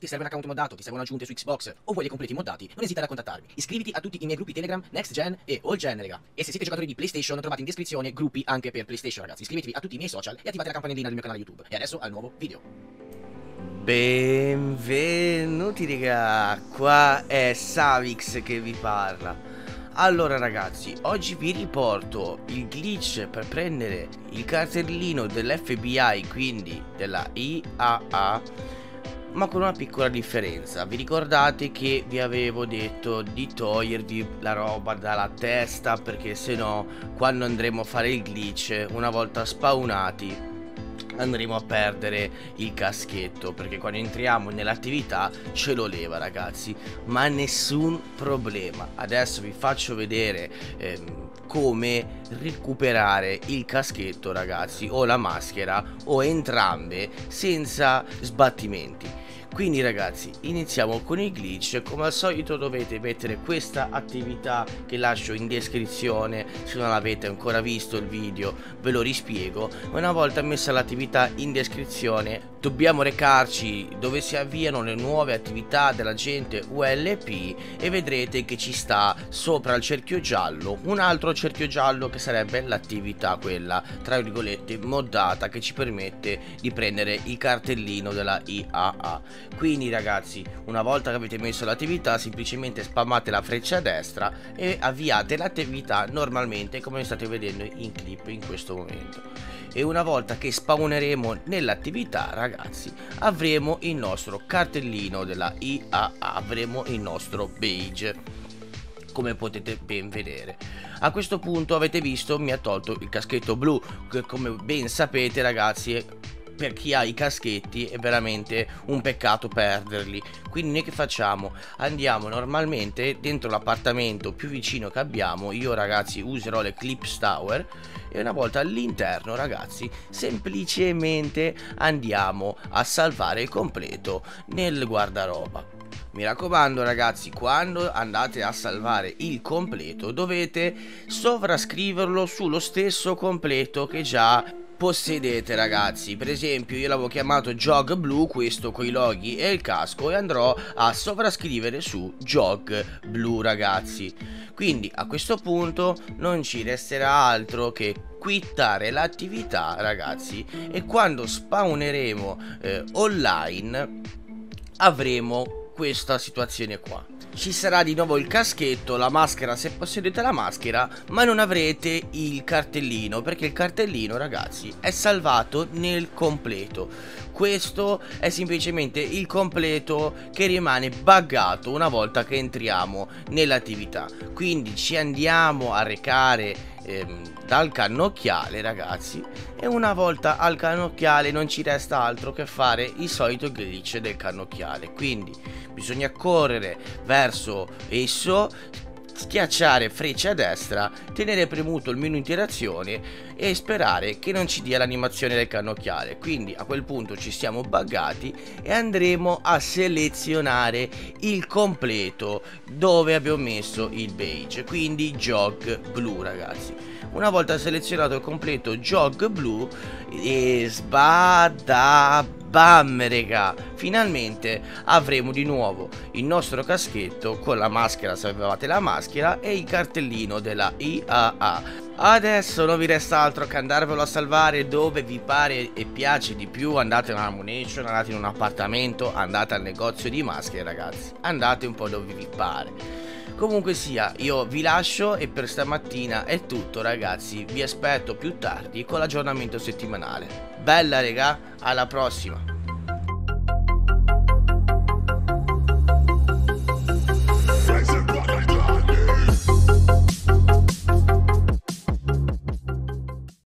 serve un account moddato, ti servono aggiunte su Xbox o vuoi dei completi moddati, non esitare a contattarmi. Iscriviti a tutti i miei gruppi Telegram, Next Gen e All Gen, raga. E se siete giocatori di PlayStation, trovate in descrizione gruppi anche per PlayStation, ragazzi. Iscrivetevi a tutti i miei social e attivate la campanellina del mio canale YouTube. E adesso al nuovo video. Benvenuti raga, qua è Savix che vi parla. Allora ragazzi, oggi vi riporto il glitch per prendere il cartellino dell'FBI, quindi della IAA, ma con una piccola differenza. Vi ricordate che vi avevo detto di togliervi la roba dalla testa, perché se no quando andremo a fare il glitch, una volta spawnati, andremo a perdere il caschetto, perché quando entriamo nell'attività ce lo leva, ragazzi, ma nessun problema. Adesso vi faccio vedere come recuperare il caschetto, ragazzi, o la maschera o entrambe senza sbattimenti. Quindi ragazzi, iniziamo con il glitch. Come al solito dovete mettere questa attività che lascio in descrizione. Se non avete ancora visto il video ve lo rispiego. Una volta messa l'attività in descrizione, dobbiamo recarci dove si avviano le nuove attività dell'agente ULP e vedrete che ci sta sopra il cerchio giallo un altro cerchio giallo che sarebbe l'attività, quella tra virgolette moddata, che ci permette di prendere il cartellino della IAA. Quindi ragazzi, una volta che avete messo l'attività, semplicemente spammate la freccia a destra e avviate l'attività normalmente, come state vedendo in clip in questo momento. E una volta che spawneremo nell'attività, ragazzi, avremo il nostro cartellino della IAA, avremo il nostro badge, come potete ben vedere. A questo punto avete visto mi ha tolto il caschetto blu, che come ben sapete ragazzi, per chi ha i caschetti è veramente un peccato perderli. Quindi noi che facciamo? Andiamo normalmente dentro l'appartamento più vicino che abbiamo. Io ragazzi userò l'Eclipse Tower e una volta all'interno, ragazzi, semplicemente andiamo a salvare il completo nel guardaroba. Mi raccomando ragazzi, quando andate a salvare il completo dovete sovrascriverlo sullo stesso completo che già possedete, ragazzi. Per esempio io l'avevo chiamato Jog Blu, questo con i loghi e il casco, e andrò a sovrascrivere su Jog Blu, ragazzi. Quindi a questo punto non ci resterà altro che quittare l'attività, ragazzi, e quando spawneremo online avremo questa situazione qua. Ci sarà di nuovo il caschetto, la maschera se possedete la maschera, ma non avrete il cartellino, perché il cartellino, ragazzi, è salvato nel completo. Questo è semplicemente il completo che rimane buggato una volta che entriamo nell'attività. Quindi ci andiamo a recare dal cannocchiale, ragazzi, e una volta al cannocchiale non ci resta altro che fare il solito glitch del cannocchiale. Quindi bisogna correre verso esso, schiacciare freccia a destra, tenere premuto il menu interazione e sperare che non ci dia l'animazione del cannocchiale. Quindi a quel punto ci siamo buggati e andremo a selezionare il completo dove abbiamo messo il badge, quindi Jog Blu, ragazzi. Una volta selezionato il completo Jog Blu, e sbadabam, raga, finalmente avremo di nuovo il nostro caschetto con la maschera se avevate la maschera e il cartellino della IAA. Adesso non vi resta altro che andarvelo a salvare dove vi pare e piace di più. Andate in una Ammunition, andate in un appartamento, andate al negozio di maschere, ragazzi, andate un po' dove vi pare. Comunque sia, io vi lascio e per stamattina è tutto, ragazzi. Vi aspetto più tardi con l'aggiornamento settimanale. Bella, raga, alla prossima.